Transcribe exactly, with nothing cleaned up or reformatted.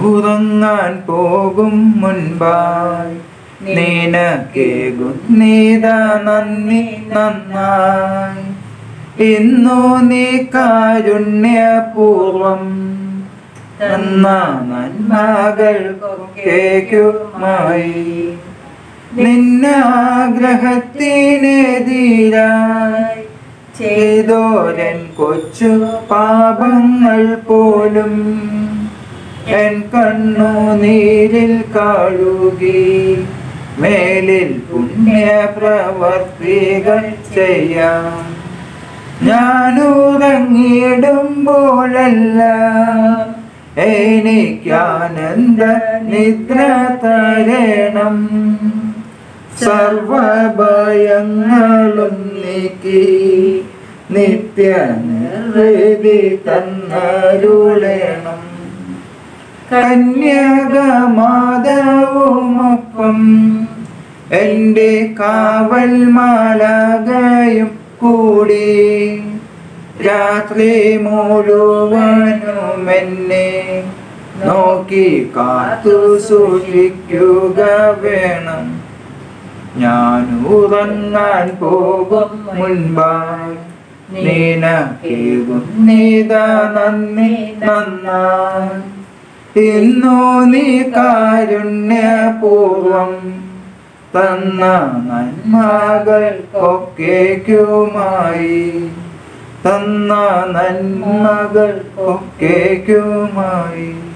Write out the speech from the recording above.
ഉറങ്ങാൻ പോകും മുൻപായി നിനക്കേകുന്നീതാ നന്ദി നന്നായി. ഇന്നു നീ കാരുണ്യപൂർവം തന്ന നന്മകൾക്കൊക്കെയുമായി നിന്നാഗ്രഹത്തിനെതിരായി ചെയ്തോരൻ കൊച്ചു പാപങ്ങൾ പോലും എൻ കണ്ണുനീരിൽ കഴുകി മേലിൽ പുണ്യപ്രവർത്തികൾ ചെയ്യാം. ഞാനുറങ്ങിയിടുമ്പോഴെല്ലാം എനിക്കാനന്ദ നിദ്ര തരണം. സർവഭയങ്ങളും നീക്കി നിത്യനിർവൃതി തന്നരുളേണം. കന്യകമാതാവുമൊപ്പം എൻ്റെ കാവൽ മാലാഖയും കൂടി രാത്രി മുഴുവനും എന്നെ നോക്കി കാത്തു സൂക്ഷിക്കുക വേണം. ഞാൻ ഉറങ്ങാൻ പോകും മുൻപായി നിനക്കേകുന്നീതാ നന്ദി നന്നായി. ഇന്നു നീ കാരുണ്യപൂർവം തന്ന നന്മകൾക്കൊക്കെയുമായി തന്ന നന്മകൾക്കൊക്കെയുമായി